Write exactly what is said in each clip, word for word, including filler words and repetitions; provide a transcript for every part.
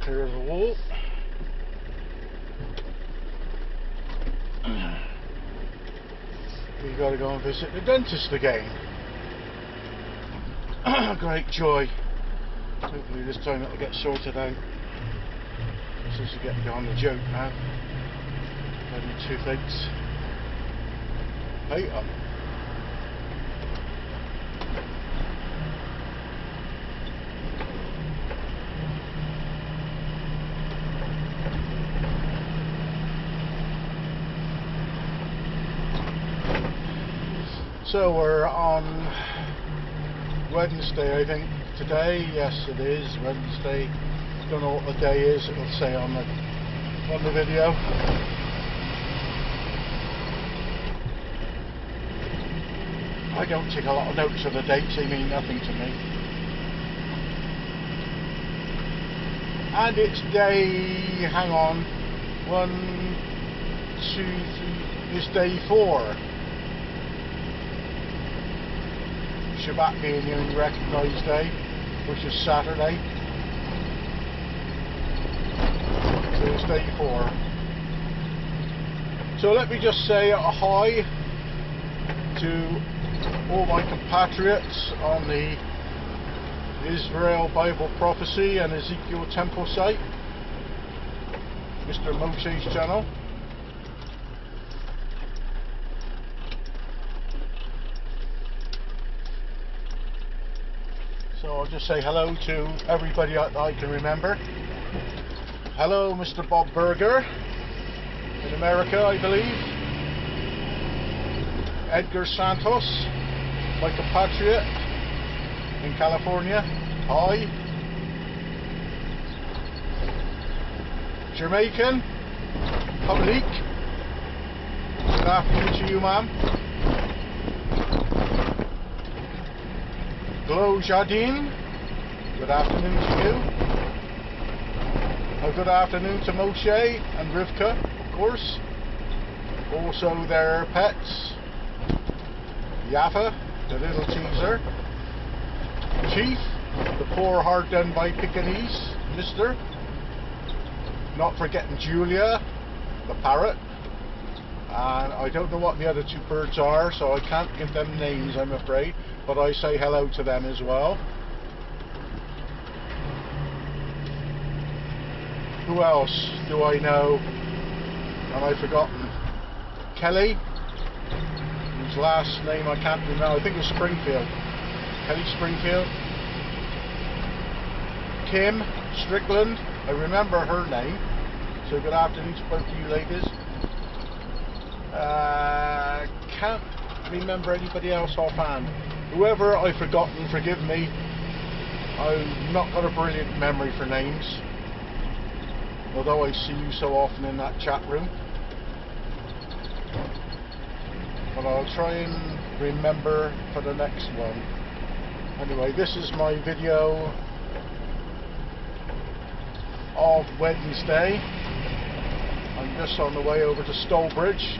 Clear the wall. We gotta go and visit the dentist again. Great joy. Hopefully this time it'll get sorted out. Since we're getting beyond the joke now. Bloody toothaches. Hey up. So we're on Wednesday, I think, today. Yes, it is Wednesday. Don't know what the day is. It'll say on the on the video. I don't take a lot of notes of the dates. They mean nothing to me. And it's day. Hang on. One, two, three. It's day four. Shabbat being the only recognised day, which is Saturday. So it's day four. So let me just say a hi to all my compatriots on the Israel Bible Prophecy and Ezekiel Temple site, Mister Moshe's channel. So I'll just say hello to everybody that I can remember. Hello, Mister Bob Berger in America, I believe. Edgar Santos, my compatriot in California. Hi. Jamaican, Public. Good afternoon to you, ma'am. Hello, Jardine. Good afternoon to you. A good afternoon to Moshe and Rivka, of course. Also their pets. Yaffa, the little teaser. Chief, the poor hard done by Pekingese, Mister. Not forgetting Julia, the parrot. And I don't know what the other two birds are, so I can't give them names, I'm afraid. But I say hello to them as well. Who else do I know? Have I forgotten? Kelly, whose last name I can't remember. I think it's Springfield. Kelly Springfield. Kim Strickland. I remember her name. So good afternoon to both of you ladies. Uh, can't remember anybody else offhand. Whoever I've forgotten, forgive me. I've not got a brilliant memory for names, although I see you so often in that chat room. But I'll try and remember for the next one. Anyway, this is my video of Wednesday. I'm just on the way over to Stolbridge.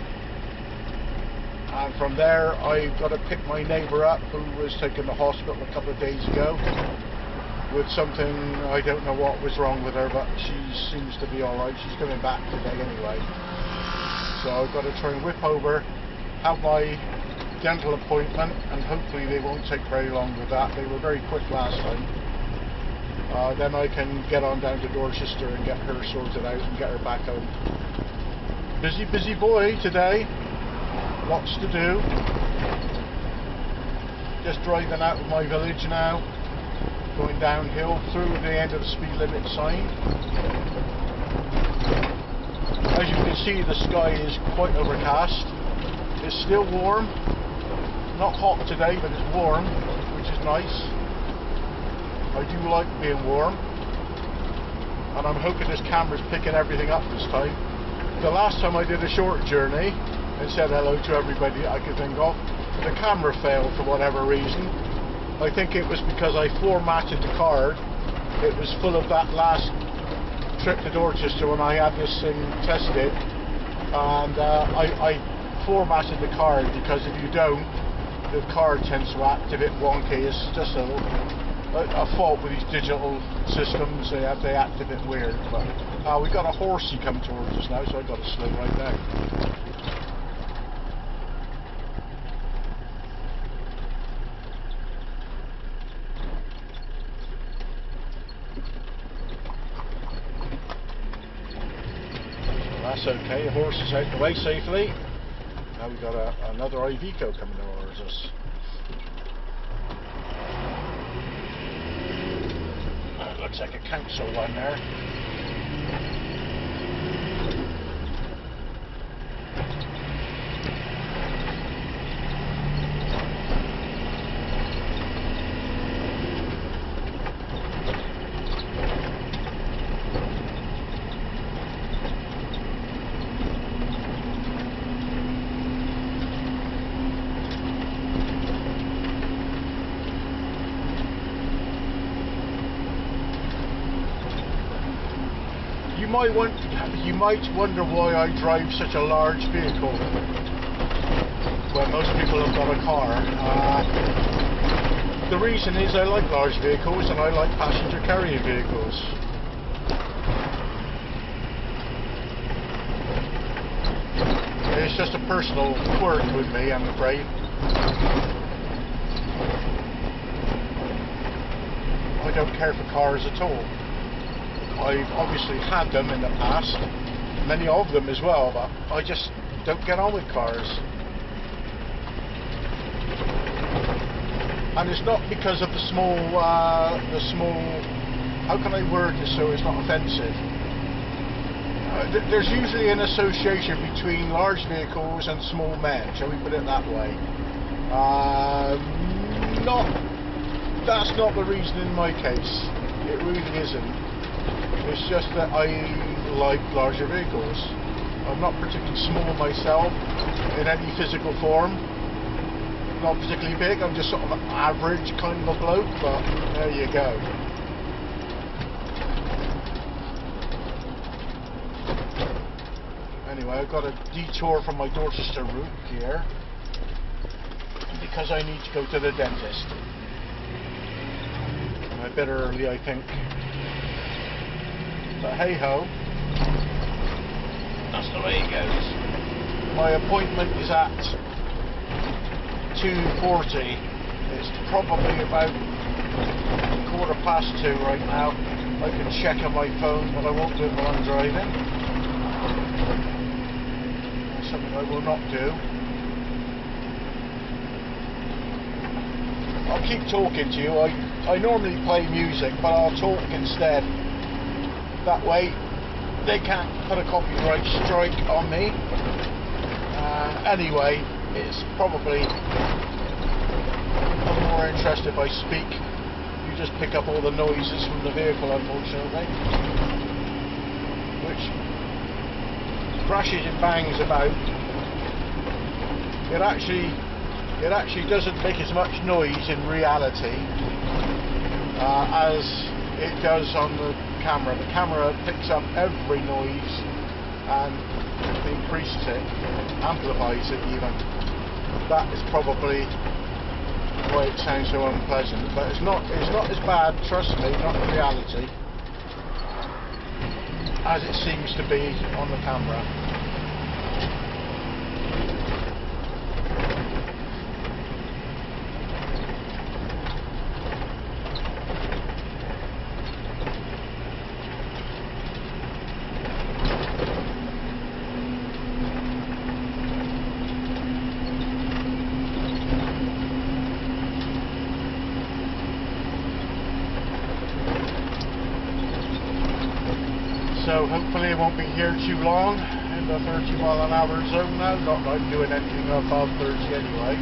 And from there, I've got to pick my neighbour up who was taken to hospital a couple of days ago with something. I don't know what was wrong with her, but she seems to be alright. She's coming back today anyway. So I've got to try and whip over, have my dental appointment, and hopefully they won't take very long with that. They were very quick last time. Uh, then I can get on down to Dorchester and get her sorted out and get her back home. Busy, busy boy today. Lots to do. Just driving out of my village now, going downhill through the end of the speed limit sign. As you can see, the sky is quite overcast. It's still warm, not hot today, but it's warm, which is nice. I do like being warm, and I'm hoping this camera's picking everything up this time. The last time I did a short journey and said hello to everybody I could think of, the camera failed for whatever reason. I think it was because I formatted the card. It was full of that last trip to Dorchester when I had this thing tested, and uh, I, I formatted the card, because if you don't, the card tends to act a bit wonky. It's just a a, a fault with these digital systems. They have they act a bit weird. But uh, we got a horsey coming towards us now, so I got to slow right down. That's okay, the horse is out the way safely. Now we've got a, another Iveco coming towards us. Uh, looks like a council one there. You might want, you might wonder why I drive such a large vehicle when most people have got a car. Uh, the reason is I like large vehicles and I like passenger carrying vehicles. It's just a personal quirk with me, I'm afraid. I don't care for cars at all. I've obviously had them in the past, many of them as well, but I just don't get on with cars. And it's not because of the small, uh, the small, how can I word this so it's not offensive? Uh, th there's usually an association between large vehicles and small men, shall we put it that way. Uh, not, that's not the reason in my case, it really isn't. It's just that I like larger vehicles. I'm not particularly small myself in any physical form. Not particularly big, I'm just sort of an average kind of a bloke, but there you go. Anyway, I've got a detour from my Dorchester route here because I need to go to the dentist. A bit early, I think. But hey ho, that's the way it goes. My appointment is at two forty. It's probably about quarter past two right now. I can check on my phone, but I won't do it while I'm driving. That's something I will not do. I'll keep talking to you. I, I normally play music, but I'll talk instead. That way they can't put a copyright strike on me. Uh, anyway, it's probably of more interest if I speak. You just pick up all the noises from the vehicle, unfortunately, which crashes and bangs about. It actually it actually doesn't make as much noise in reality uh, as it does on the camera. The camera picks up every noise and increases it, amplifies it even. That is probably why it sounds so unpleasant. But it's not it's not as bad, trust me, not in reality, as it seems to be on the camera. So hopefully I won't be here too long in the thirty mile an hour zone now. Not that I'm doing anything above thirty anyway.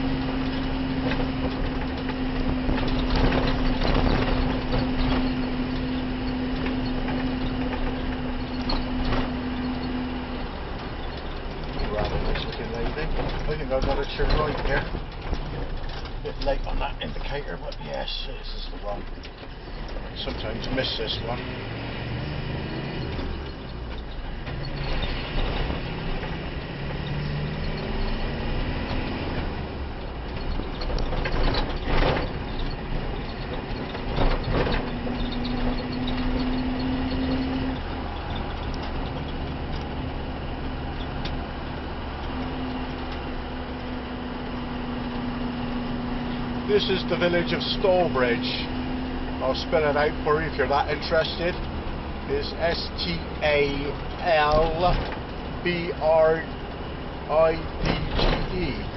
Rather nice looking lady. I think I've got to turn right here. A bit late on that indicator, but yes, this is the one. Sometimes miss this one. this is the village of Stallbridge. I'll spell it out for you if you're that interested. It's S T A L B R I D G E.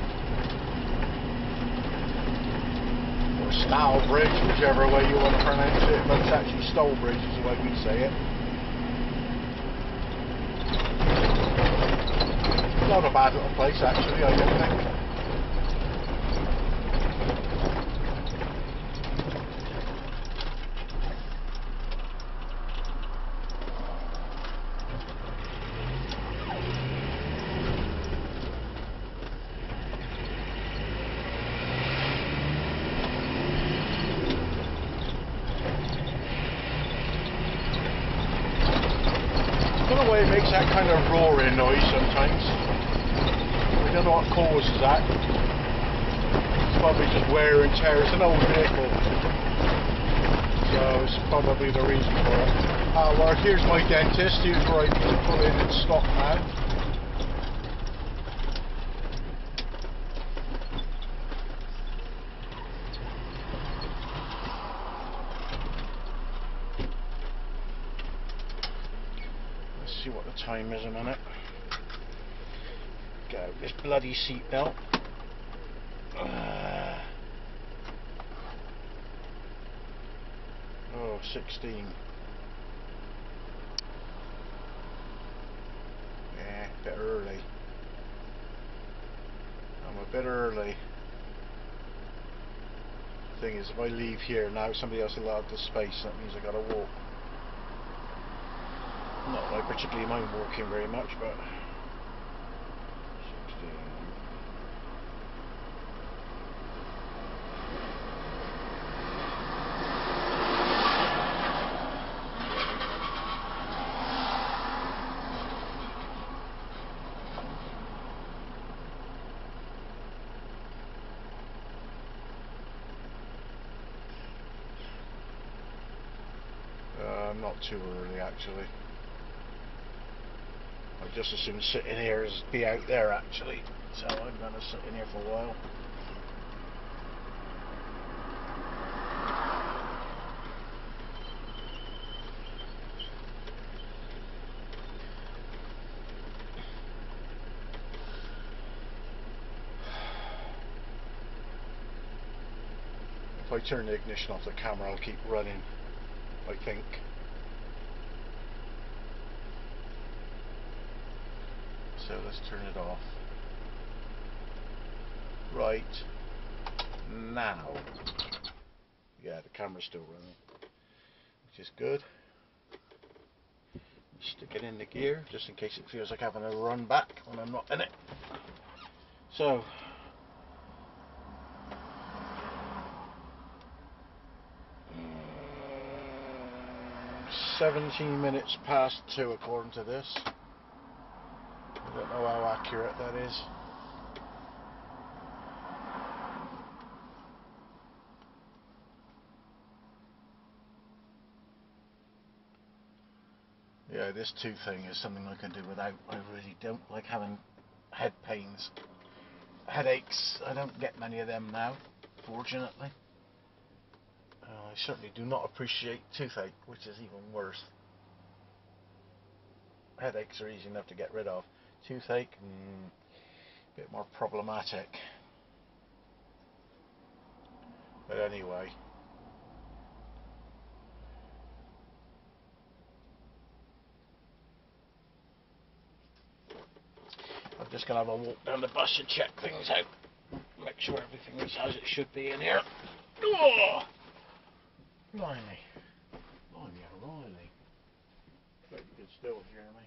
Or Stallbridge, whichever way you want to pronounce it, but it's actually Stallbridge is the way we say it. Not a bad little place actually, I don't think. I don't know why it makes that kind of roaring noise sometimes. I don't know what causes that. It's probably just wear and tear. It's an old vehicle, so it's probably the reason for it. Ah, well, here's my dentist. Here's where I need to pull in and stop now. Let's see what the time is a minute. Get out this bloody seatbelt. Uh, oh, sixteen. Yeah, a bit early. I'm a bit early. Thing is, if I leave here now, somebody else will have the space. That means I gotta walk. Not that I particularly mind walking very much, but sixteen. Uh, not too early actually. I'd just as soon sit in here as be out there actually, so I'm going to sit in here for a while. If I turn the ignition off the camera, I'll keep running, I think. So let's turn it off. Right now. Yeah, the camera's still running, which is good. Stick it in the gear just in case it feels like having a run back when I'm not in it. So seventeen minutes past two according to this. I don't know how accurate that is. Yeah, this tooth thing is something I can do without. I really don't like having head pains. Headaches, I don't get many of them now, fortunately. Uh, I certainly do not appreciate toothache, which is even worse. Headaches are easy enough to get rid of. Toothache, mm, a bit more problematic. But anyway. I'm just going to have a walk down the bus and check things out. Make sure everything is as it should be in here. Oh! Blimey. Blimey, O'Reilly. Hope you can still hear me.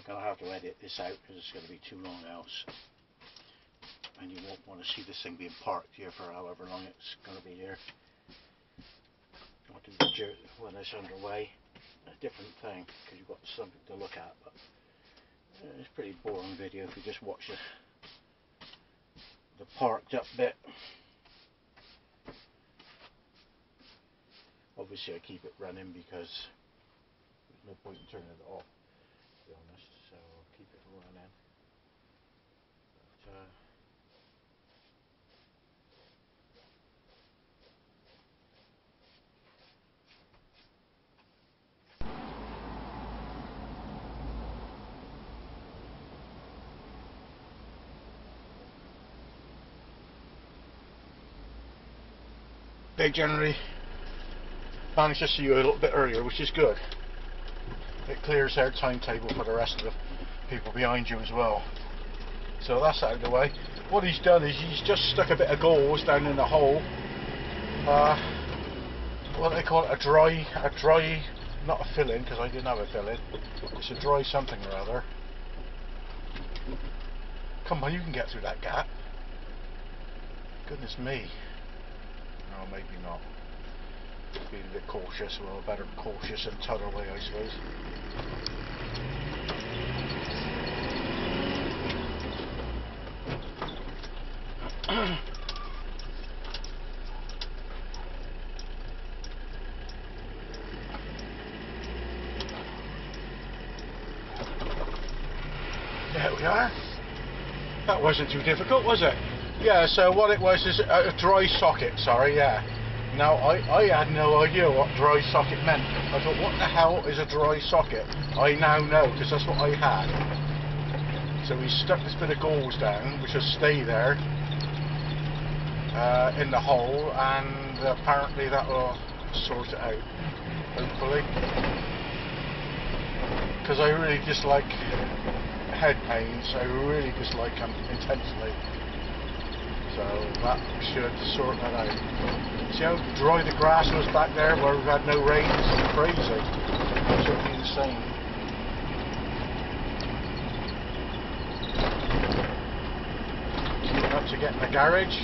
going to have to edit this out because it's going to be too long else. And you won't want to see this thing being parked here for however long it's going to be here. I'll do the jerk when it's underway. A different thing because you've got something to look at. But it's a pretty boring video if you just watch the, the parked up bit. Obviously I keep it running because there's no point in turning it off, to be honest, so I'll keep it running. But, uh, they generally manage to see you a little bit earlier, which is good. It clears their timetable for the rest of the people behind you as well. So that's out of the way. What he's done is he's just stuck a bit of gauze down in the hole. Uh, what do they call it? A dry, a dry, not a fill-in because I didn't have a fill-in. It's a dry something or other. Come on, you can get through that gap. Goodness me. No, maybe not. Being a bit cautious, well, better cautious than t'other way, I suppose. There we are. That wasn't too difficult, was it? Yeah, so what it was is a dry socket, sorry, yeah. Now, I, I had no idea what dry socket meant. I thought, what the hell is a dry socket? I now know, because that's what I had. So we stuck this bit of gauze down, which will stay there uh, in the hole, and apparently that will sort it out, hopefully. Because I really dislike head pains, I really dislike them intensely. So that should sort that out. See how dry the grass was back there where we've had no rain? It's crazy. Absolutely insane. Up to get in the garage.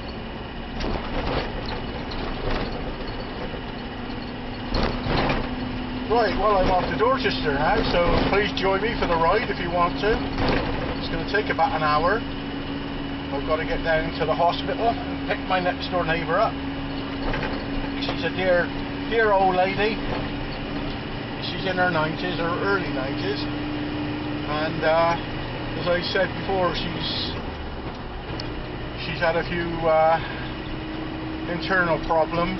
Right, well I'm off to Dorchester now, so please join me for the ride if you want to. It's going to take about an hour. I've got to get down to the hospital and pick my next door neighbour up. She's a dear, dear old lady. She's in her nineties, or early nineties. And uh, as I said before, she's she's had a few uh, internal problems.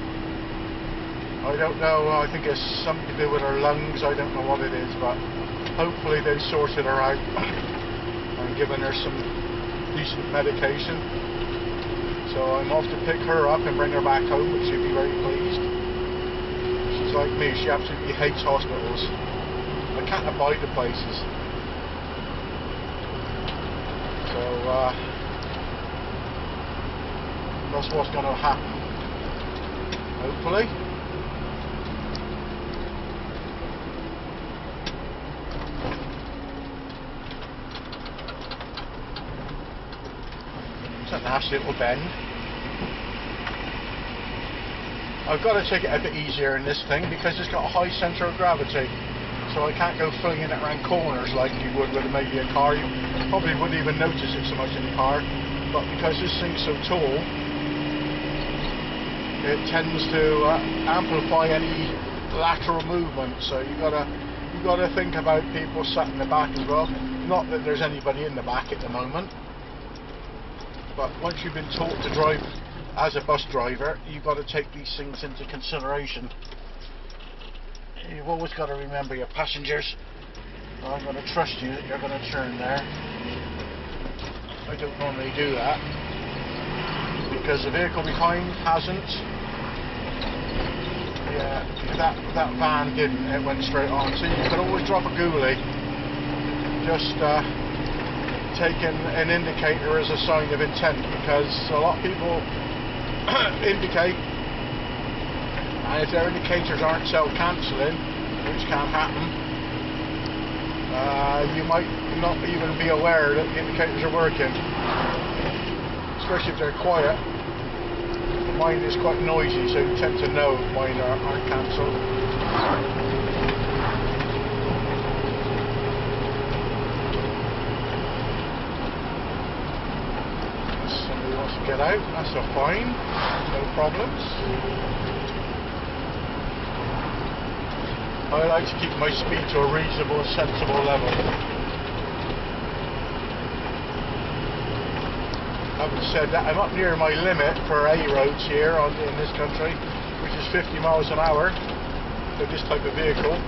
I don't know, I think it's something to do with her lungs, I don't know what it is, but hopefully they've sorted her out and given her some decent medication. So I'm off to pick her up and bring her back home, which she'll be very pleased. She's like me, she absolutely hates hospitals. I can't abide the places. So uh, that's what's going to happen, hopefully. It's a nice little bend. I've got to take it a bit easier in this thing because it's got a high centre of gravity, so I can't go flinging it around corners like you would with maybe a car. You probably wouldn't even notice it so much in the car, but because this thing's so tall, it tends to uh, amplify any lateral movement. So you gotta you gotta think about people sat in the back as well. Not that there's anybody in the back at the moment. But once you've been taught to drive as a bus driver, you've got to take these things into consideration. You've always got to remember your passengers. I'm going to trust you that you're going to turn there. I don't normally do that because the vehicle behind hasn't. Yeah, that, that van didn't, it went straight on. So you can always drop a ghoulie. Just uh, taking an indicator as a sign of intent, because a lot of people indicate, and if their indicators aren't self-cancelling, which can happen, uh, you might not even be aware that the indicators are working, especially if they're quiet. Mine is quite noisy, so you tend to know if mine are, are cancelled. Somebody wants to get out, that's a fine, no problems. I like to keep my speed to a reasonable, sensible level. Having said that, I'm up near my limit for A roads here on, in this country, which is fifty miles an hour for this type of vehicle.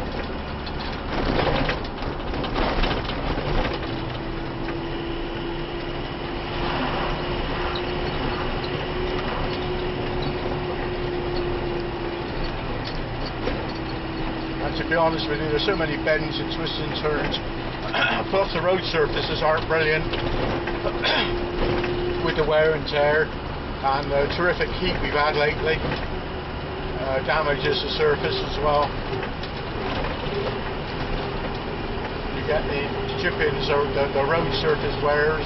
And to be honest with you, there's so many bends and twists and turns, plus the road surfaces aren't brilliant. With the wear and tear and the terrific heat we've had lately, uh, damages the surface as well. You get the chip-ins or the, the road surface wears.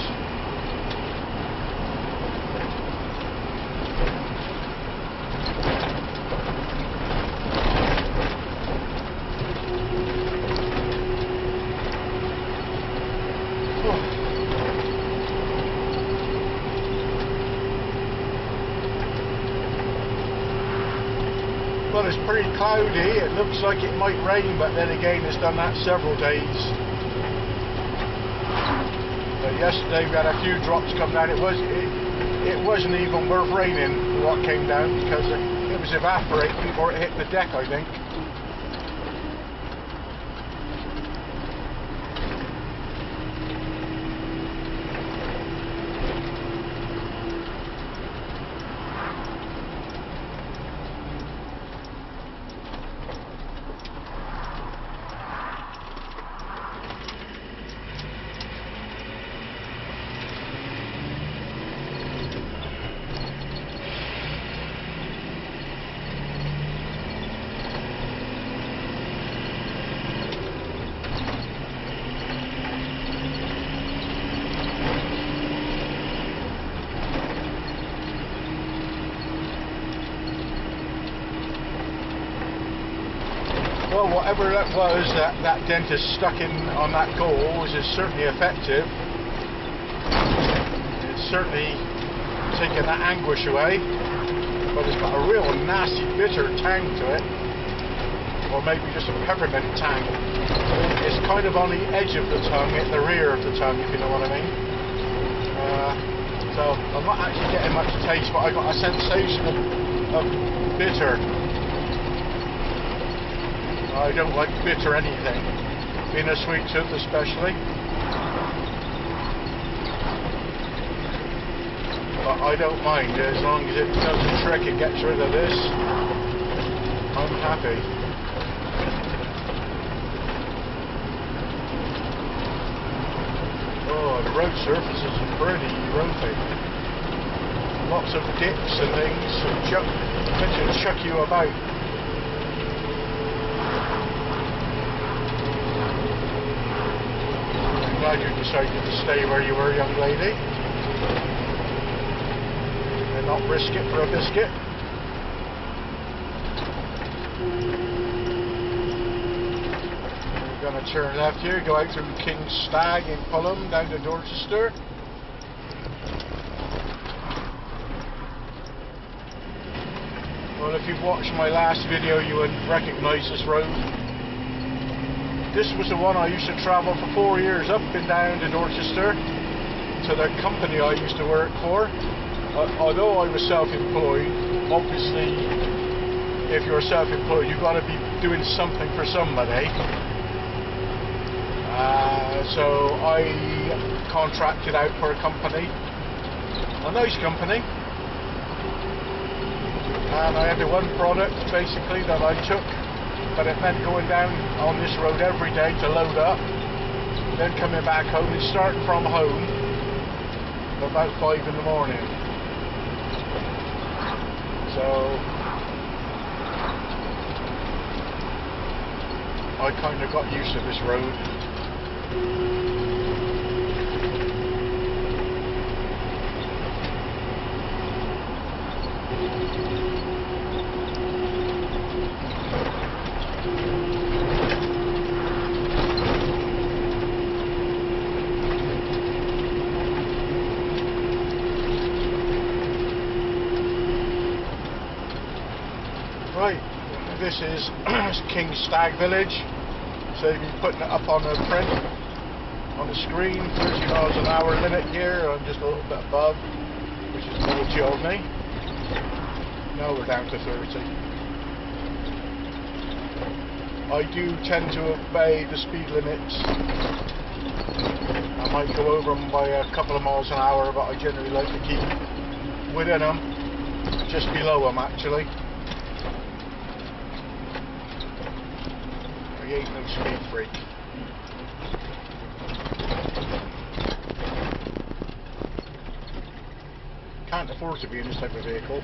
Well, it's pretty cloudy. It looks like it might rain, but then again, it's done that several days. But yesterday we had a few drops come down. It was it, it wasn't even worth raining what came down because it, it was evaporating before it hit the deck, I think. Well, whatever that was, that, that dentist stuck in on that gauze is certainly effective. It's certainly taken that anguish away, but it's got a real nasty, bitter tang to it, or maybe just a peppermint tang. It's kind of on the edge of the tongue, at the rear of the tongue, if you know what I mean. Uh, so I'm not actually getting much taste, but I got a sensation of, of bitter. I don't like bitter anything, being a sweet tooth especially. But I don't mind, as long as it does the trick and gets rid of this, I'm happy. Oh, the road surfaces are pretty ropey. Lots of dips and things, and chuck, and chuck you about. Glad you decided to stay where you were, young lady, and not risk it for a biscuit. We're going to turn left here, go out through King's Stag in Fulham, down to Dorchester. Well, if you've watched my last video, you would recognise this road. This was the one I used to travel for four years up and down to Dorchester to the company I used to work for. Uh, although I was self-employed, obviously if you're self-employed you've got to be doing something for somebody. Uh, so I contracted out for a company, a nice company, and I had the one product basically that I took. But it meant going down on this road every day to load up, then coming back home and starting from home about five in the morning. So I kind of got used to this road. Right, this is King Stag Village, so you've been putting it up on the print, on the screen, thirty miles an hour limit here, I'm just a little bit above, which is naughty of me. Now we're down to thirty. I do tend to obey the speed limits. I might go over them by a couple of miles an hour, but I generally like to keep within them, just below them actually. I ain't no speed freak. Can't afford to be in this type of vehicle.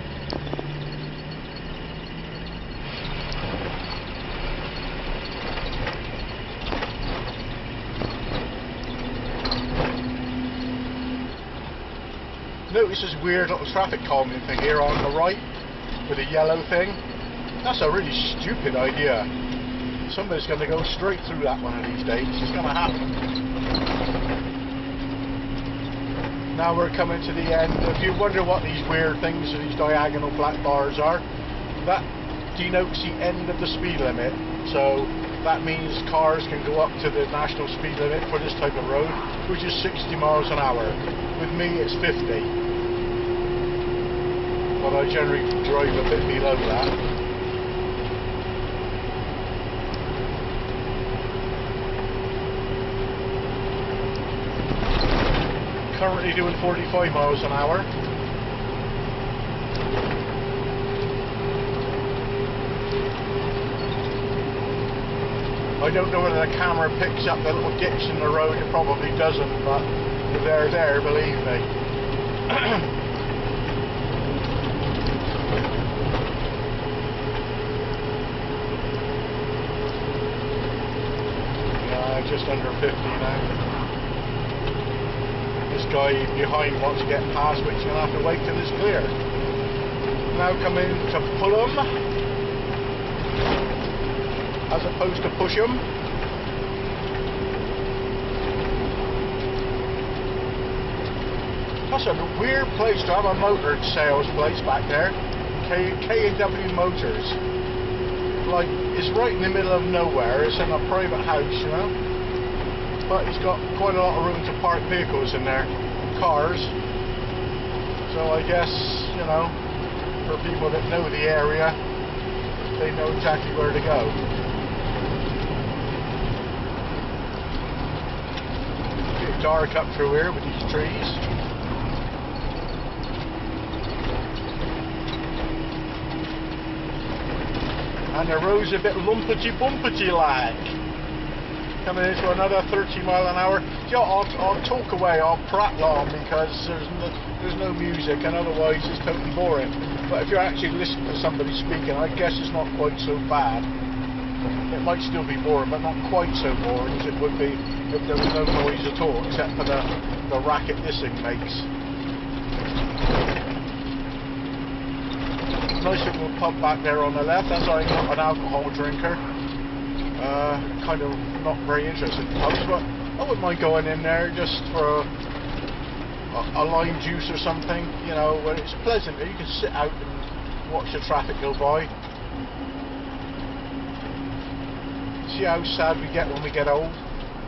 Notice this weird little traffic calming thing here on the right with a yellow thing. That's a really stupid idea. Somebody's going to go straight through that one of these days. It's going to happen. Now we're coming to the end. If you wonder what these weird things, these diagonal black bars are, that denotes the end of the speed limit. So that means cars can go up to the national speed limit for this type of road, which is sixty miles an hour. With me it's fifty. But I generally drive a bit below that. Currently doing forty-five miles an hour. I don't know whether the camera picks up the little dips in the road. It probably doesn't, but they're there, believe me. Yeah, just under fifty now. This guy behind wants to get past, but he's going to have to wait till it's clear. Now come in to pull him, as opposed to push him. That's a weird place to have a motor sales place back there. K and W Motors. Like, it's right in the middle of nowhere. It's in a private house, you know. But he's got quite a lot of room to park vehicles in there, cars. So I guess, you know, for people that know the area, they know exactly where to go. It's a bit dark up through here with these trees. And the road's a bit lumpety-bumpety like. Coming into another thirty mile an hour. Yeah, I'll, I'll talk away, I'll prattle on because there's no, there's no music and otherwise it's totally boring. But if you're actually listening to somebody speaking, I guess it's not quite so bad. It might still be boring, but not quite so boring as it would be if there was no noise at all, except for the, the racket this thing makes. Nice little pub back there on the left. That's I'm not an alcohol drinker. Uh, kind of not very interested in pubs, but I wouldn't mind going in there just for a, a, a lime juice or something, you know, when it's pleasant. You can sit out and watch the traffic go by. See how sad we get when we get old.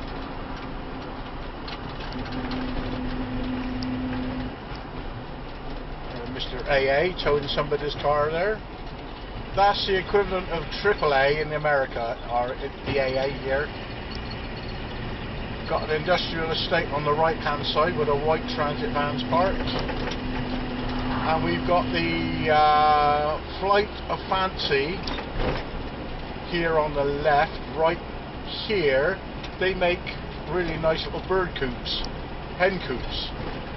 Uh, Mister A A towing somebody's car there. That's the equivalent of triple A in America, or the A A here. Got an industrial estate on the right hand side with a white transit vans parked. And we've got the uh, Flight of Fancy here on the left. Right here, they make really nice little bird coops, hen coops.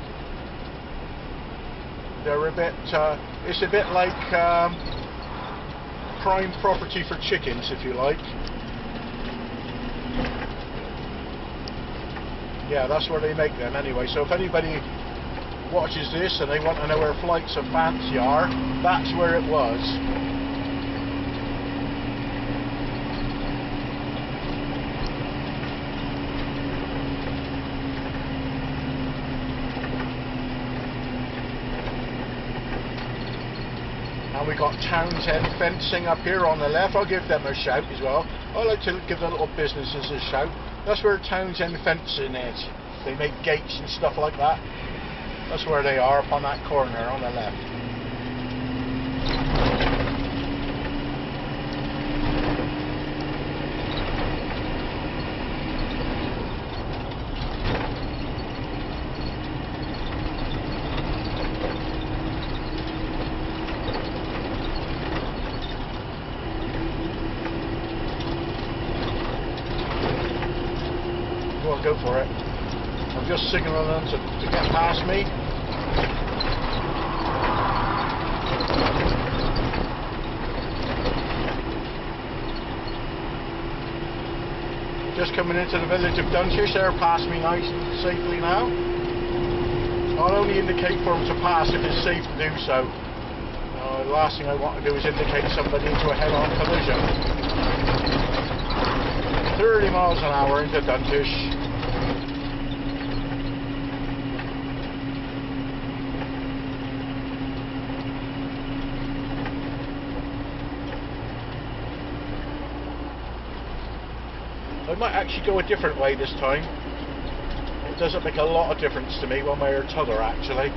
They're a bit, uh, it's a bit like um, prime property for chickens, if you like. Yeah, that's where they make them anyway. So if anybody watches this and they want to know where Flights of Fancy are, that's where it was. And we got Townsend Fencing up here on the left. I'll give them a shout as well. I like to give the little businesses a shout. That's where Townsend Fencing is. They make gates and stuff like that. That's where they are, up on that corner on the left. Go for it. I'm just signaling them to, to get past me. Just coming into the village of Duntish, they're past me nice and safely now. I'll only indicate for them to pass if it's safe to do so. Uh, the last thing I want to do is indicate somebody into a head-on collision. thirty miles an hour into Duntish. I might actually go a different way this time. It doesn't make a lot of difference to me one way or t'other actually.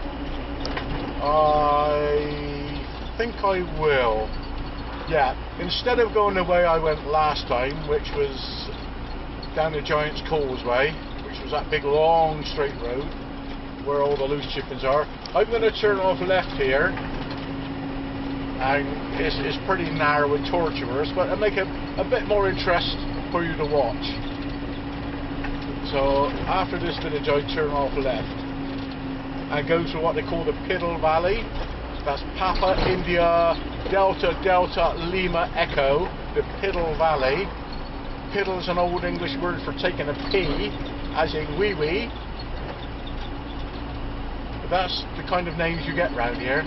I think I will. Yeah, instead of going the way I went last time, which was down the Giant's Causeway, which was that big long straight road where all the loose chippings are, I'm going to turn off left here. And it's, it's pretty narrow and tortuous, but it'll make a, a bit more interest for you to watch. So after this village I turn off left and go to what they call the Piddle Valley. That's Papa India Delta Delta Lima Echo, the Piddle Valley. Piddle is an old English word for taking a pee, as in wee wee. But that's the kind of names you get round here.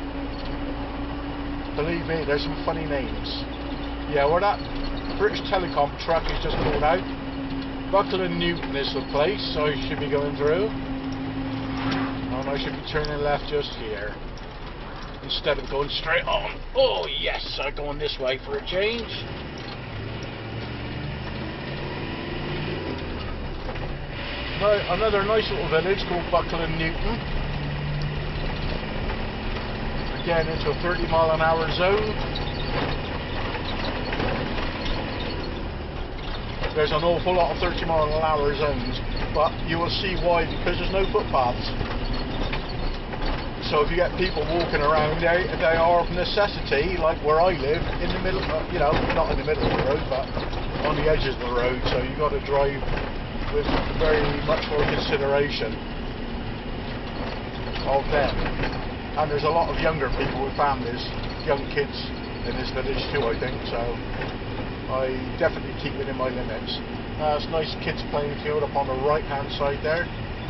Believe me, there's some funny names. Yeah, where that British Telecom truck is just pulled out. Buckle and Newton is the place, so I should be going through. And I should be turning left just here, instead of going straight on. Oh yes, I'm going this way for a change. Now, another nice little village called Buckle and Newton. Again, into a thirty mile an hour zone. There's an awful lot of thirty mile an hour zones, but you will see why, because there's no footpaths. So if you get people walking around, they, they are of necessity, like where I live, in the middle, uh, you know, not in the middle of the road, but on the edges of the road, so you've got to drive with very much more consideration of them. And there's a lot of younger people with families, young kids in this village too, I think, so I definitely keep within my limits. Uh, it's a nice kids playing field up on the right hand side there.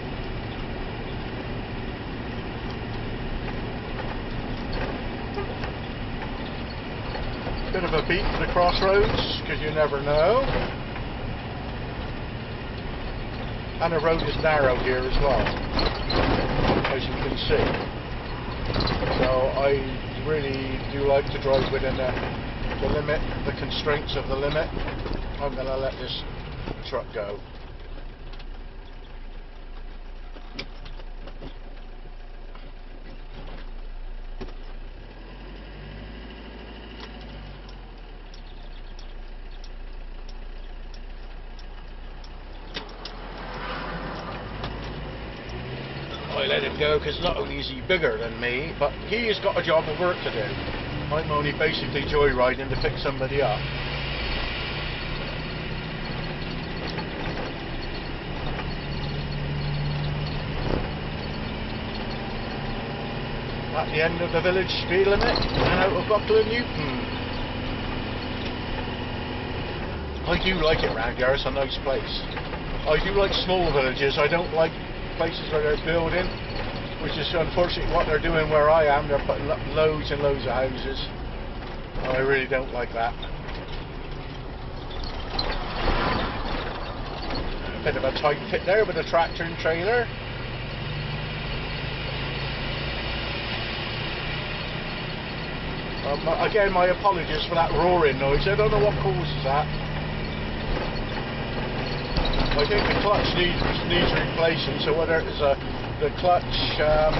Bit of a beat for the crossroads, because you never know. And the road is narrow here as well, as you can see. So I really do like to drive within the, the limit, the constraints of the limit. I'm going to let this truck go. I let him go because not only is he bigger than me, but he has got a job of work to do. I'm only basically joyriding to pick somebody up. At the end of the village speed limit and out of Buckle and Newton. I do like it round here, it's a nice place. I do like small villages. I don't like places where they're building, which is unfortunately what they're doing where I am. They're putting up loads and loads of houses. I really don't like that. A bit of a tight fit there with a tractor and trailer. Um, again, my apologies for that roaring noise. I don't know what causes that. I think the clutch needs needs replacing. So whether it's a the clutch, um,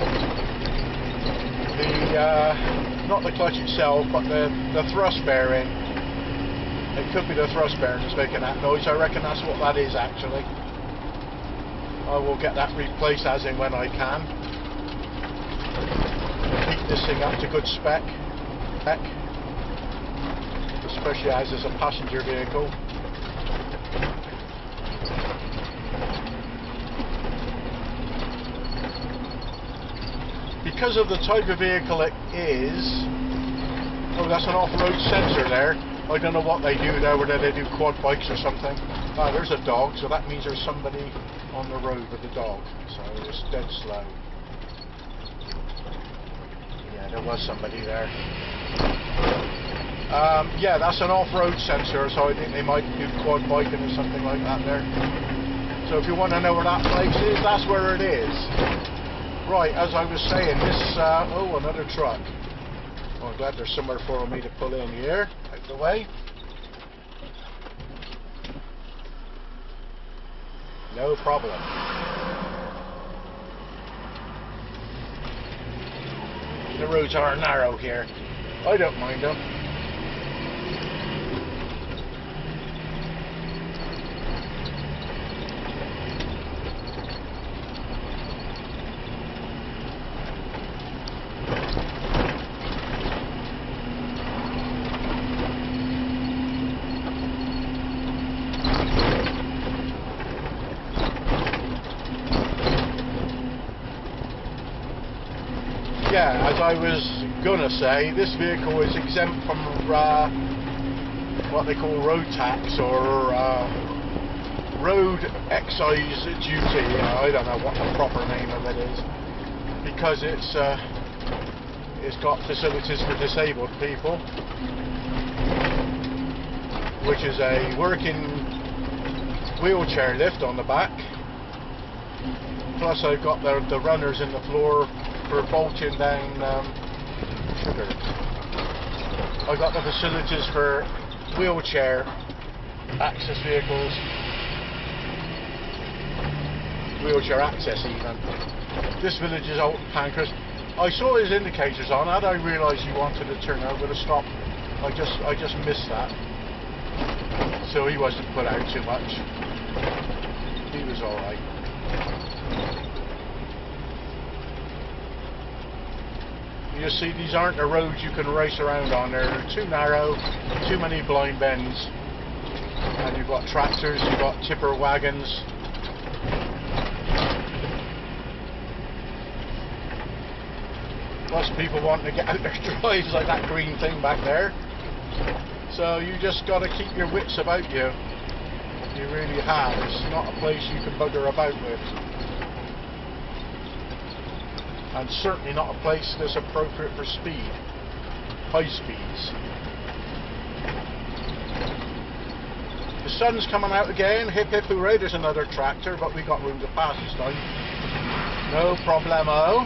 the uh, not the clutch itself, but the the thrust bearing. It could be the thrust bearing that's making that noise. I reckon that's what that is actually. I will get that replaced as in when I can. Keep this thing up to good spec. Especially as it's a passenger vehicle. Because of the type of vehicle it is, oh, that's an off-road sensor there. I don't know what they do there, whether they do quad bikes or something. Ah, there's a dog, so that means there's somebody on the road with a dog. So it's dead slow. Yeah, there was somebody there. Um, yeah, that's an off-road sensor, so I think they might do quad biking or something like that there. So if you want to know where that place is, that's where it is. Right, as I was saying, this, uh, oh, another truck. Oh, I'm glad there's somewhere for me to pull in here, out of the way. No problem. The roads are narrow here. I don't mind them. Yeah, as I was gonna say, this vehicle is exempt from uh, what they call road tax or uh, road excise duty. Uh, I don't know what the proper name of it is, because it's uh, it's got facilities for disabled people, which is a working wheelchair lift on the back. Plus, I've got the the runners in the floor for bolting down um, sugar. I've got the facilities for wheelchair access vehicles, wheelchair access even. This village is Alton Pankhurst. I saw his indicators on. Had I realised you wanted to turn, I would have stopped. I just, I just missed that. So he wasn't put out too much. He was all right. You see, these aren't the roads you can race around on. They're too narrow, too many blind bends. And you've got tractors, you've got tipper wagons. Plus people want to get out their drives, like that green thing back there. So you just got to keep your wits about you. You really have. It's not a place you can bugger about with. And certainly not a place that's appropriate for speed, high speeds. The sun's coming out again, hip hip hooray, there's another tractor, but we got room to pass this time. No problemo.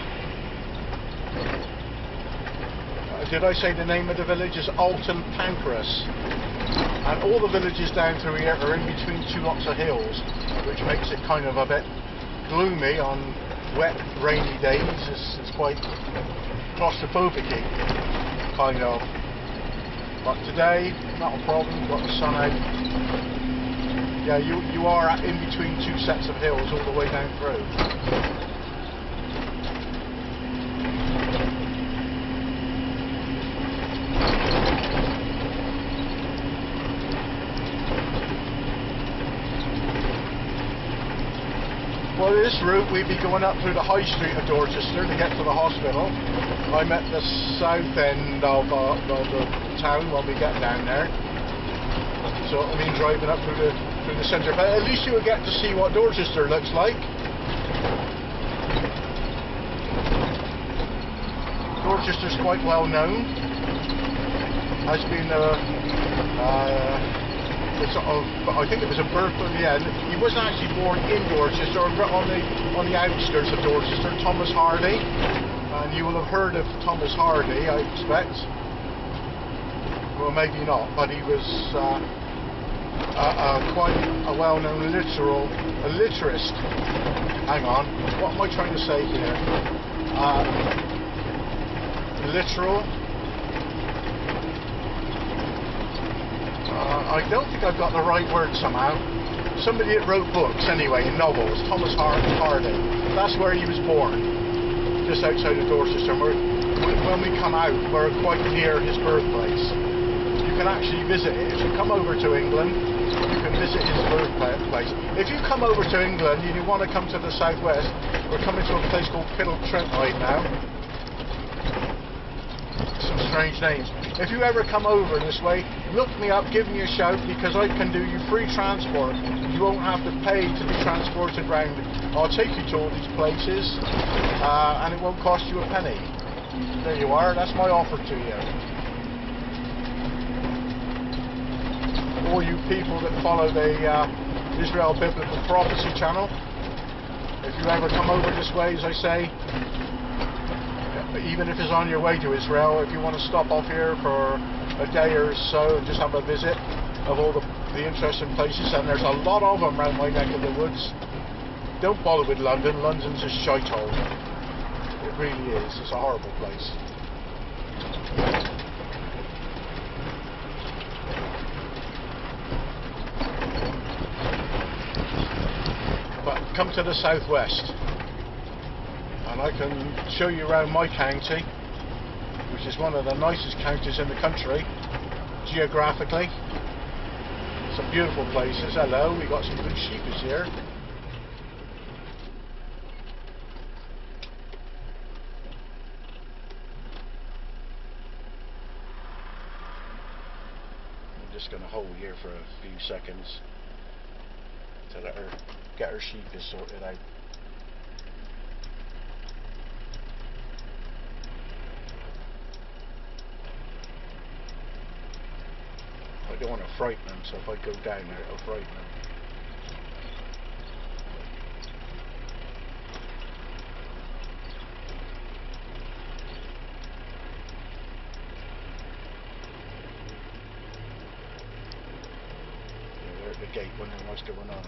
Uh, did I say the name of the village is Alton Pankhurst? And all the villages down through here are in between two lots of hills, which makes it kind of a bit gloomy on wet, rainy days. It's, it's quite claustrophobic, kind of. But today, not a problem. Got the sun out. Yeah, you you are in between two sets of hills all the way down through. Well, this route we'd be going up through the high street of Dorchester to get to the hospital. I'm at the south end of, uh, of the town when we get down there. So it means driving up through the through the centre, but at least you will get to see what Dorchester looks like. Dorchester's quite well known. Has been a, uh, a sort of, I think it was a birth, yeah, he wasn't actually born in Dorchester, but on the on the outskirts of Dorchester, Thomas Hardy. And you will have heard of Thomas Hardy, I expect. Well, maybe not, but he was uh, uh, uh, quite a well-known literal, a literist. Hang on, what am I trying to say here? Uh, literal. Uh, I don't think I've got the right word somehow. Somebody that wrote books, anyway, in novels. Thomas Hardy. That's where he was born, just outside of Dorchester. We're, when we come out, we're quite near his birthplace. You can actually visit it. If you come over to England, you can visit his birthplace. If you come over to England and you want to come to the southwest, we're coming to a place called Piddle Trent right now. Some strange names. If you ever come over this way, look me up, give me a shout, because I can do you free transport. You won't have to pay to be transported round. I'll take you to all these places, uh, and it won't cost you a penny. There you are, that's my offer to you. All you people that follow the uh, Israel Biblical Prophecy channel, if you ever come over this way, as I say, even if it's on your way to Israel, if you want to stop off here for a day or so and just have a visit of all the, the interesting places, and there's a lot of them around my neck of the woods. Don't bother with London. London's a shithole. It really is. It's a horrible place. But come to the southwest, and I can show you around my county, which is one of the nicest counties in the country, geographically. Some beautiful places. Hello, we got some good sheepies here. I'm just going to hold here for a few seconds to let her get her sheepies sorted out. I don't want to frighten them, so if I go down there, it'll frighten them. Yeah, they're at the gate wondering what's going on.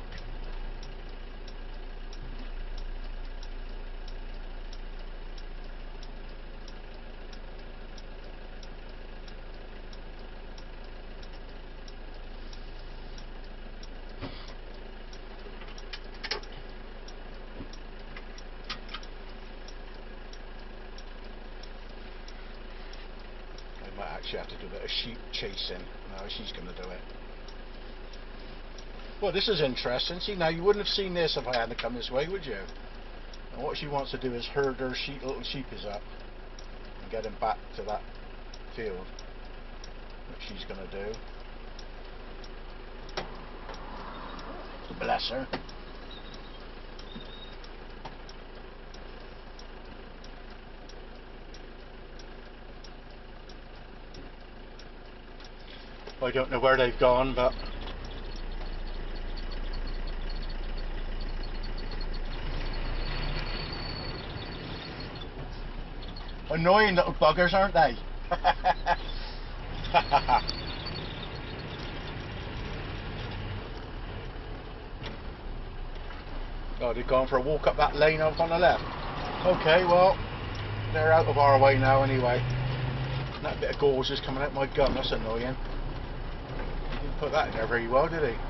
She had to do a bit of sheep chasing. No, she's going to do it. Well, this is interesting. See, now you wouldn't have seen this if I hadn't come this way, would you? And what she wants to do is herd her sheep, little sheepies up and get them back to that field, which she's going to do. Bless her. I don't know where they've gone, but annoying little buggers, aren't they? Oh, they've gone for a walk up that lane up on the left. Okay, well, they're out of our way now anyway. And that bit of gauze is coming out my gum, that's annoying. He didn't put that in there very well, did he?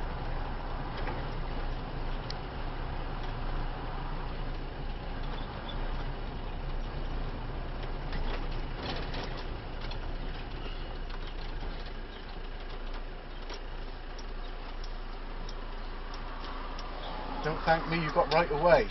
Don't thank me, you got right away.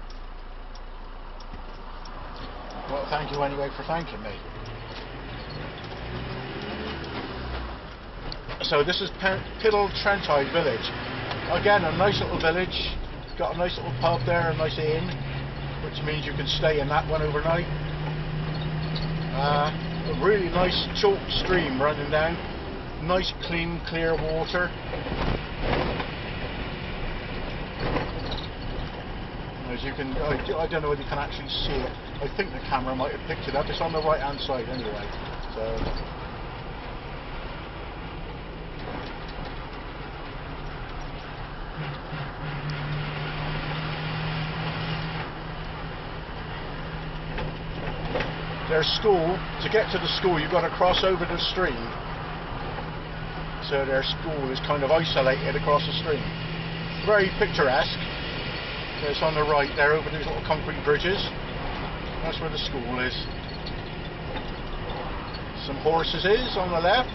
Well, thank you anyway for thanking me. So this is Piddle Trentide village. Again, a nice little village. Got a nice little pub there, a nice inn, which means you can stay in that one overnight. Uh, a really nice chalk stream running down. Nice, clean, clear water. As you can, I, I don't know whether you can actually see it. I think the camera might have picked it up. It's on the right hand side anyway. So. Their school, to get to the school you've got to cross over the stream. So their school is kind of isolated across the stream. Very picturesque. It's on the right there over these little concrete bridges. That's where the school is. Some horses is on the left.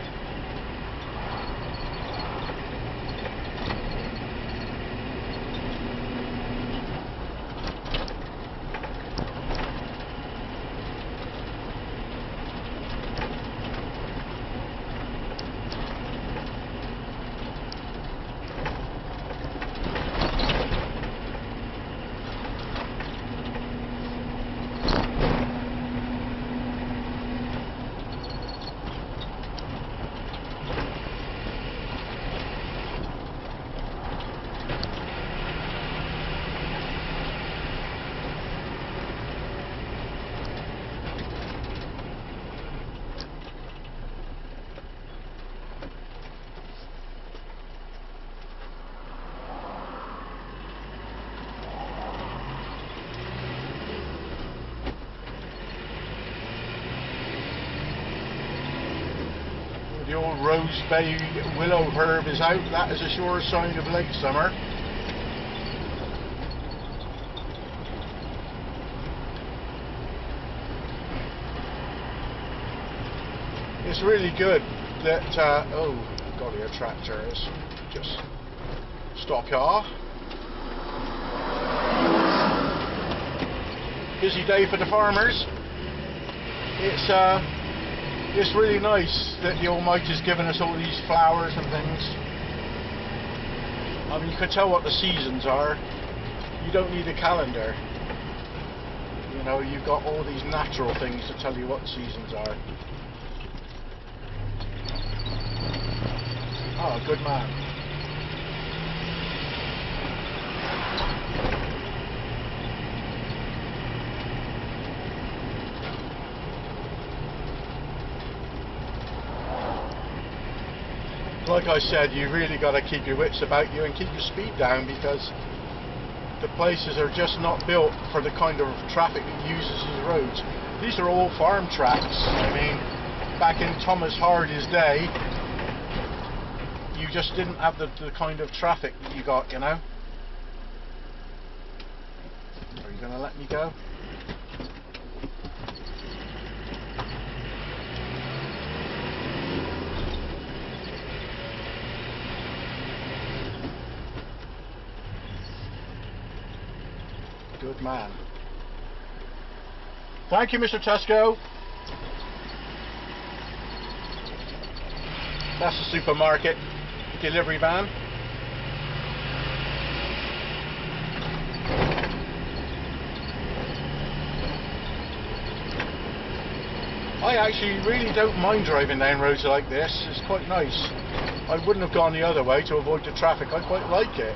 The old rose bay willow herb is out. That is a sure sign of late summer. It's really good that, uh, oh golly, a tractor is just stop ya. Busy day for the farmers. It's uh It's really nice that the Almighty's given us all these flowers and things. I mean, you can tell what the seasons are. You don't need a calendar. You know, you've got all these natural things to tell you what the seasons are. Oh, good man. Like I said, you really got to keep your wits about you and keep your speed down, because the places are just not built for the kind of traffic that uses these roads. These are all farm tracks. I mean, back in Thomas Hardy's day, you just didn't have the, the kind of traffic that you got, you know. Are you going to let me go? Good man. Thank you, Mister Tesco. That's the supermarket delivery van. I actually really don't mind driving down roads like this. It's quite nice. I wouldn't have gone the other way to avoid the traffic. I quite like it.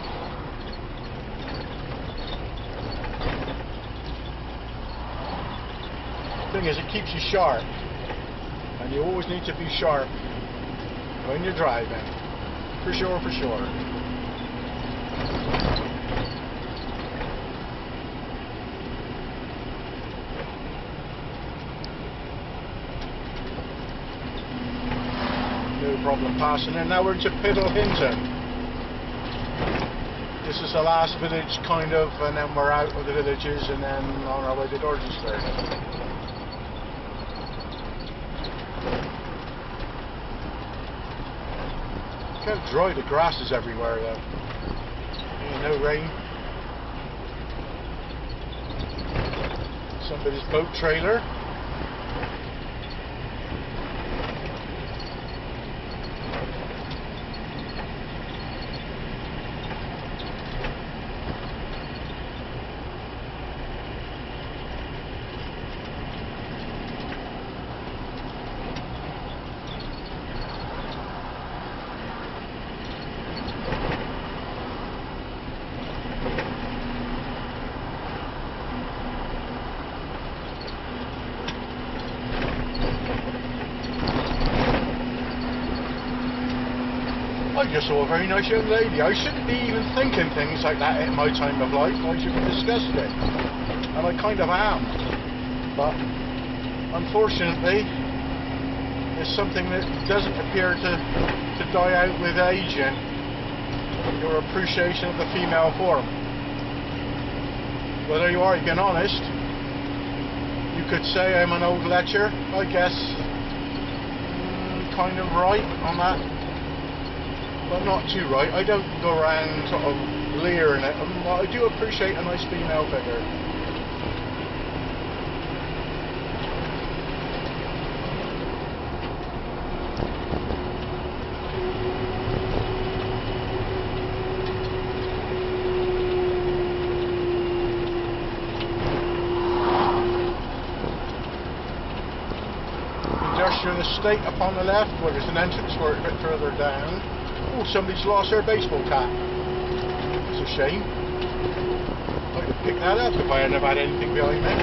Thing is, it keeps you sharp, and you always need to be sharp when you're driving, for sure, for sure. No problem passing in. Now we're into Piddle Hinton. This is the last village, kind of, and then we're out of the villages and then on our way to Dorchester. Look how dry the grass is everywhere though. Ain't no rain. Somebody's boat trailer. I just saw a very nice young lady. I shouldn't be even thinking things like that at my time of life. I should be disgusted. And I kind of am. But unfortunately, it's something that doesn't appear to, to die out with aging. Your appreciation of the female form. Well, there you are, you've been honest. You could say I'm an old lecher, I guess. Mm, kind of right on that. But not too right. I don't go around sort of leering at them, but I do appreciate a nice female figure. Industrial estate upon the left, where there's an entrance for it a bit further down. Oh, somebody's lost their baseball cap. It's a shame. I could pick that up if I hadn't have had anything behind me.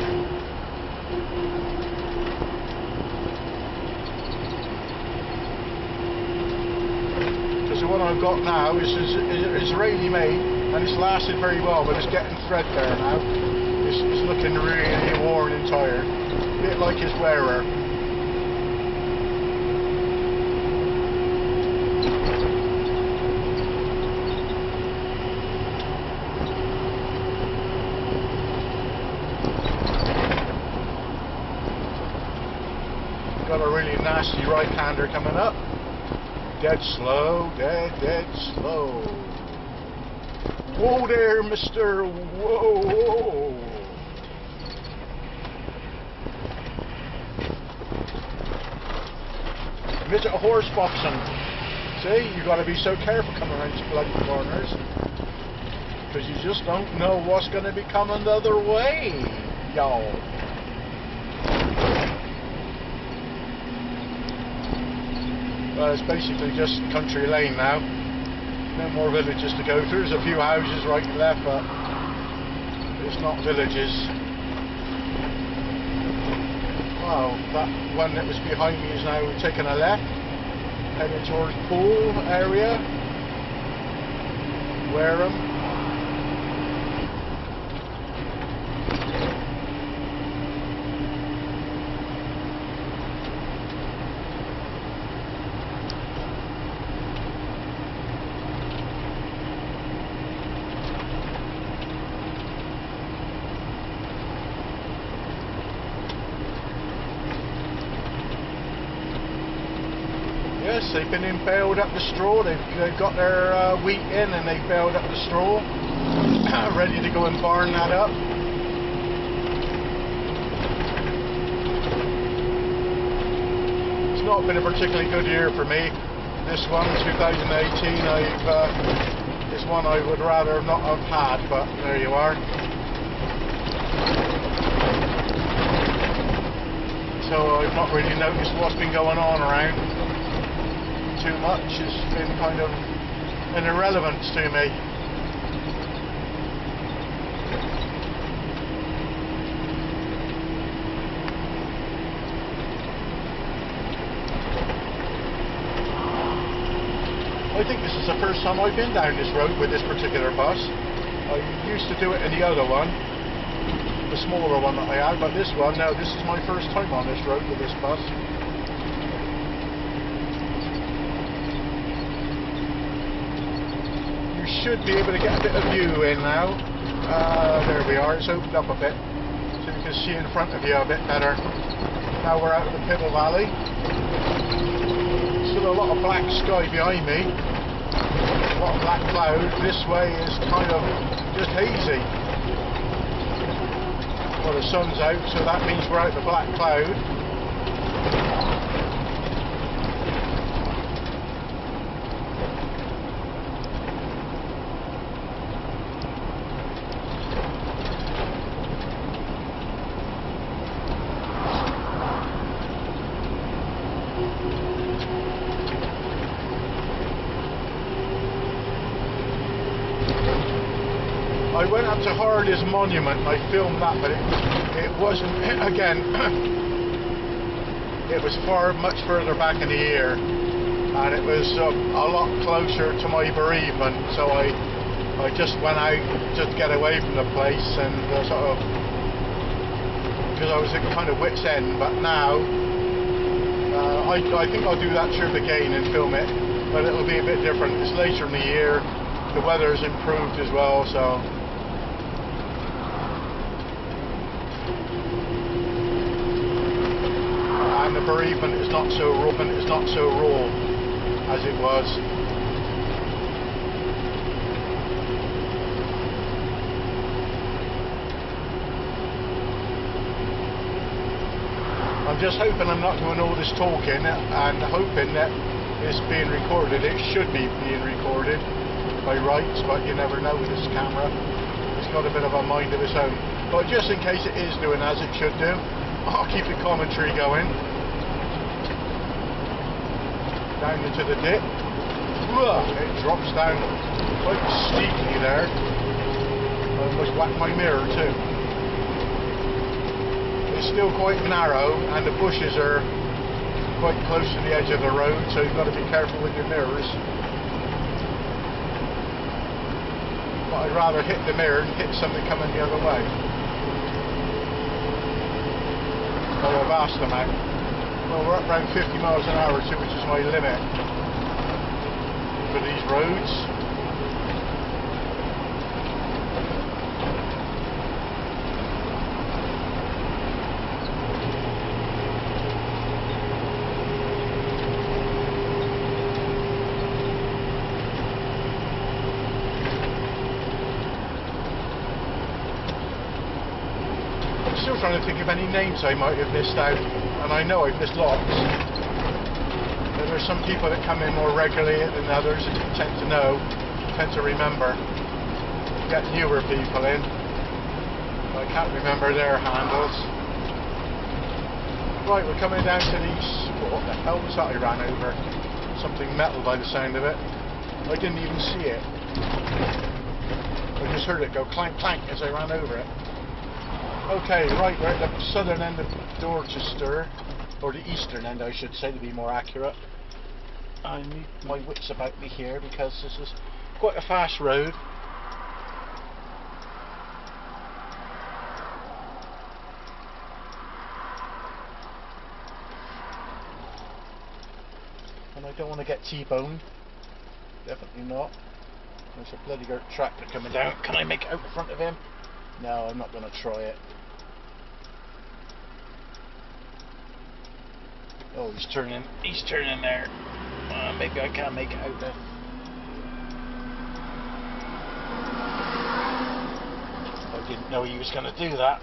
Because the one I've got now is, is, is Israeli made, and it's lasted very well, but it's getting threadbare now. It's, it's looking really worn and tired. A bit like his wearer. Got a really nasty right-hander coming up. Dead slow, dead, dead slow. Whoa there, mister. Whoa, whoa. Midget horse boxing. See, you got to be so careful coming around these bloody corners. Because you just don't know what's going to be coming the other way, y'all. Well, it's basically just country lane now. No more villages to go through. There's a few houses right and left, but it's not villages. Wow, that one that was behind me is now taking a left, heading towards Poole area. Wareham. Yes, they've been in, baled up the straw. They've, they've got their uh, wheat in and they've baled up the straw, ready to go and barn that up. It's not been a particularly good year for me. This one, two thousand eighteen, I've, uh, is one I would rather not have had, but there you are. So I've not really noticed what's been going on around too much. It's been kind of an irrelevance to me. I think this is the first time I've been down this road with this particular bus. I used to do it in the other one, the smaller one that I had, but this one, no, this is my first time on this road with this bus. Should be able to get a bit of view in now. Uh, there we are, it's opened up a bit so you can see in front of you a bit better. Now we're out of the Pibble Valley. Still a lot of black sky behind me, a lot of black cloud. This way is kind of just hazy. Well, the sun's out, so that means we're out of the black cloud. I went up to Harley's Monument and I filmed that, but it, it wasn't, again, it was far, much further back in the year. and it was uh, a lot closer to my bereavement, so I I just went out just to get away from the place, and uh, sort of, because I was at kind of wit's end. But now uh, I, I think I'll do that trip again and film it, but it'll be a bit different. It's later in the year, the weather's improved as well, so and the bereavement is not so raw, it's not so raw as it was. I'm just hoping I'm not doing all this talking and hoping that it's being recorded. It should be being recorded by rights, but you never know with this camera. It's got a bit of a mind of its own. But just in case it is doing as it should do, I'll keep the commentary going. Down into the dip. It drops down quite steeply there. I almost whacked my mirror too. It's still quite narrow, and the bushes are quite close to the edge of the road, so you've got to be careful with your mirrors. But I'd rather hit the mirror than hit something coming the other way. Oh, I've asked them out. Well, we're up around fifty miles an hour too, which is my limit for these roads. I'm still trying to think of any names I might have missed out, and I know I've missed lots. There are some people that come in more regularly than others that you tend to know, tend to remember. You get newer people in, I can't remember their handles. Right, we're coming down to these, what the hell was that I ran over? Something metal by the sound of it. I didn't even see it. I just heard it go clank clank as I ran over it. Okay, right, we're at the southern end of Dorchester, or the eastern end I should say to be more accurate. I need my wits about me here because this is quite a fast road. And I don't want to get T-boned. Definitely not. There's a bloody good tractor coming down. Can I make it out in front of him? No, I'm not going to try it. Oh, he's turning. He's turning there. Uh, maybe I can't make it out there. I didn't know he was going to do that.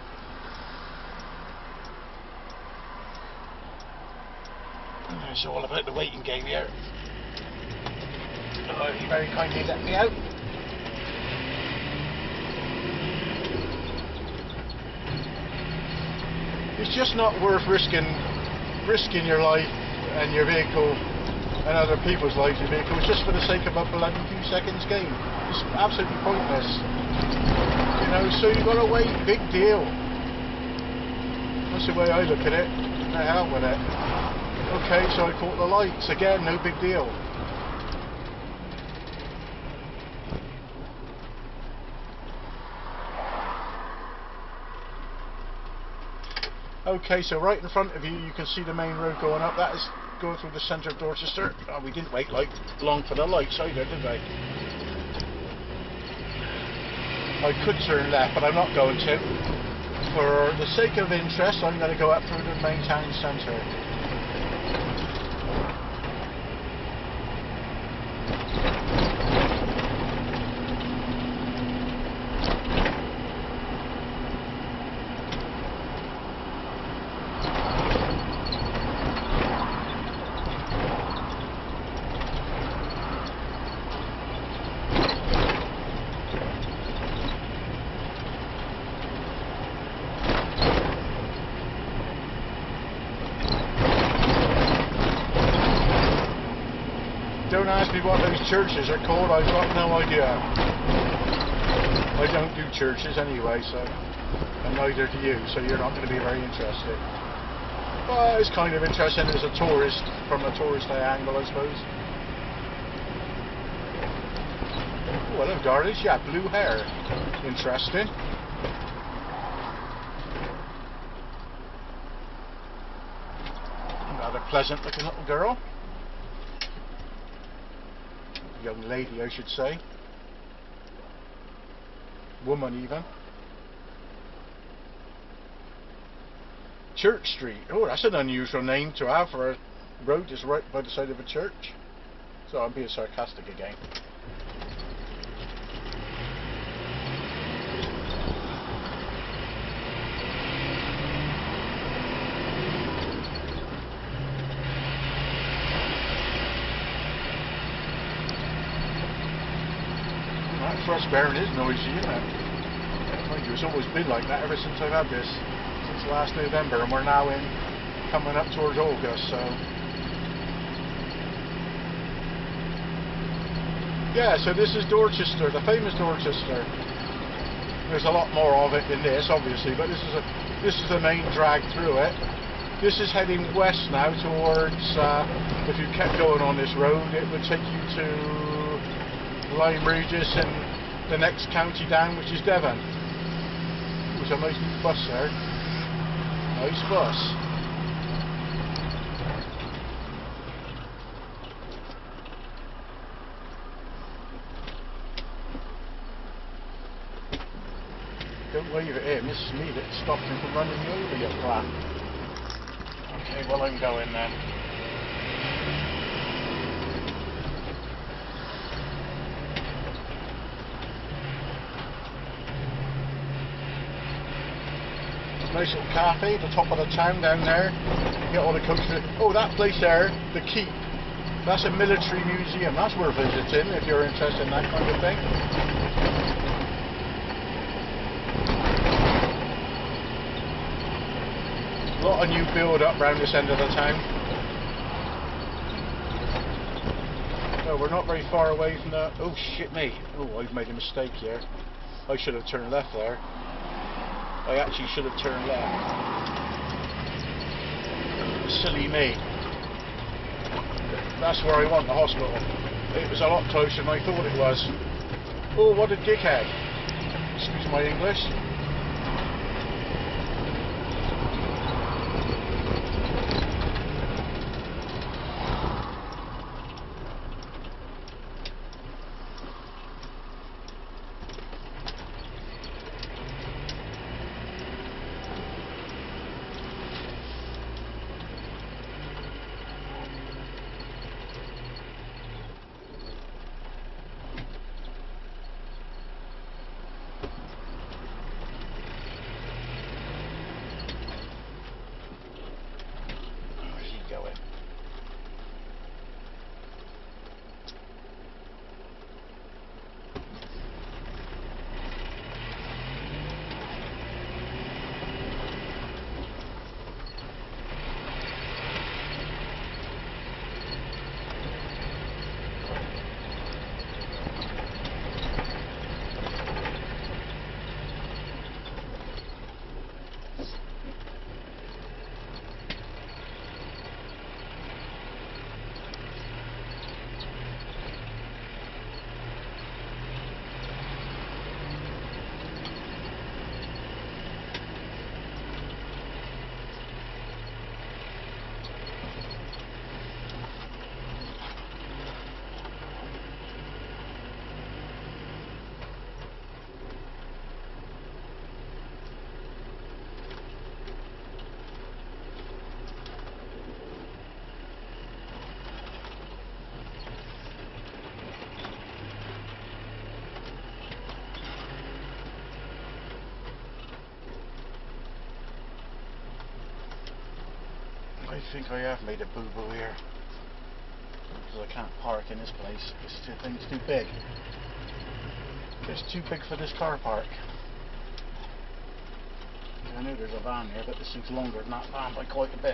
It's all about the waiting game here. Oh, he very kindly let me out. It's just not worth risking risking your life and your vehicle and other people's lives and vehicles just for the sake of a bloody few seconds game. It's absolutely pointless. You know, so you've got to wait, big deal. That's the way I look at it. The hell with it. Okay, so I caught the lights. Again, no big deal. Okay, so right in front of you, you can see the main road going up. That is going through the centre of Dorchester. Oh, we didn't wait like long for the lights either, did we? I could turn left, but I'm not going to. For the sake of interest, I'm going to go up through the main town centre. Don't ask me what those churches are called, I've got no idea. I don't do churches anyway, so, and neither do you, so you're not going to be very interested. Well, it's kind of interesting as a tourist, from a tourist angle, I suppose. Oh, hello, darling. She had blue hair. Interesting. Another pleasant looking little girl. Young lady, I should say. Woman, even. Church Street. Oh, that's an unusual name to have for a road just right by the side of a church. So I'm being sarcastic again. That first bearing is noisy, isn't it? Mind you, it's always been like that ever since I've had this. Last November, and we're now in coming up towards August, so yeah, so this is Dorchester, the famous Dorchester. There's a lot more of it than this, obviously, but this is a this is the main drag through it. This is heading west now towards, uh, if you kept going on this road, it would take you to Lyme Regis and the next county down, which is Devon. There's a nice new bus there. Nice bus. Don't wave at him, it's me that stopped him from running you over, you twat. Okay, well I'm going then. Nice little cafe at the top of the town down there. You get all the coaches. Oh, that place there, the Keep. That's a military museum. That's worth visiting if you're interested in that kind of thing. A lot of new build up around this end of the town. Oh, we're not very far away from the... Oh shit me. Oh, I've made a mistake here. I should have turned left there. I actually should have turned left. Silly me. That's where I want the hospital. It was a lot closer than I thought it was. Oh, what a dickhead. Excuse my English. I think I have made a boo-boo here. Because I can't park in this place. This too, thing's too big. It's too big for this car park. I know there's a van here, but this thing's longer than that van by quite a bit.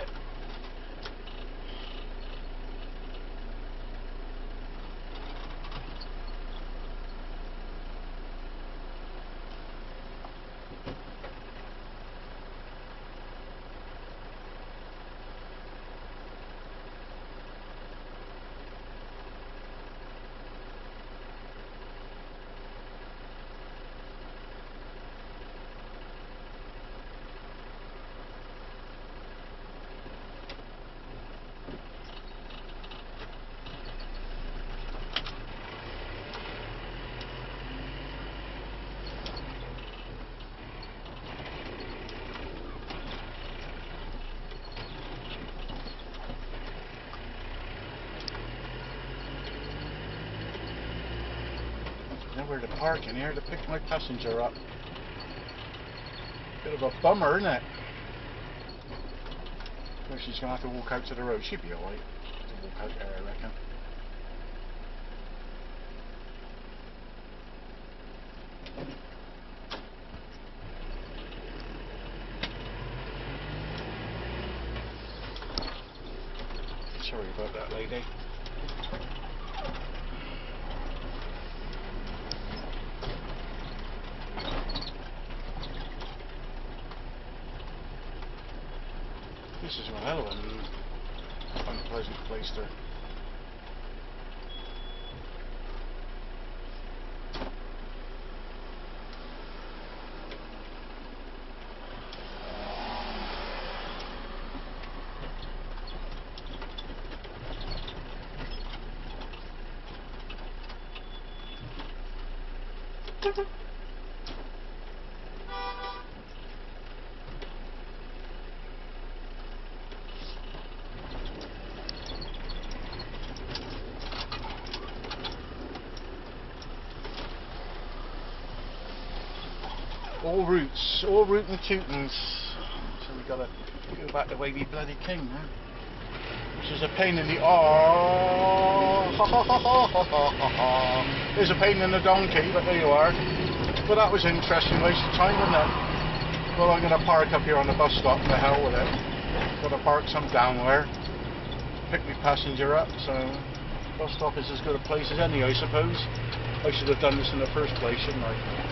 nowhere to park in here to pick my passenger up. Bit of a bummer, isn't it? Well, she's going to have to walk out to the road. She'd be alright to walk out there, I reckon. Sorry about that, lady. This is one hell of an unpleasant place to... All roots, all root and tootins. So we gotta go back the way we bloody came, huh? Which is a pain in the arse. There's a pain in the donkey, but there you are. But that was interesting, waste of time, wasn't it? Well, I'm gonna park up here on the bus stop, the hell with it. Gotta park some downwhere, pick my passenger up, so bus stop is as good a place as any, I suppose. I should have done this in the first place, shouldn't I?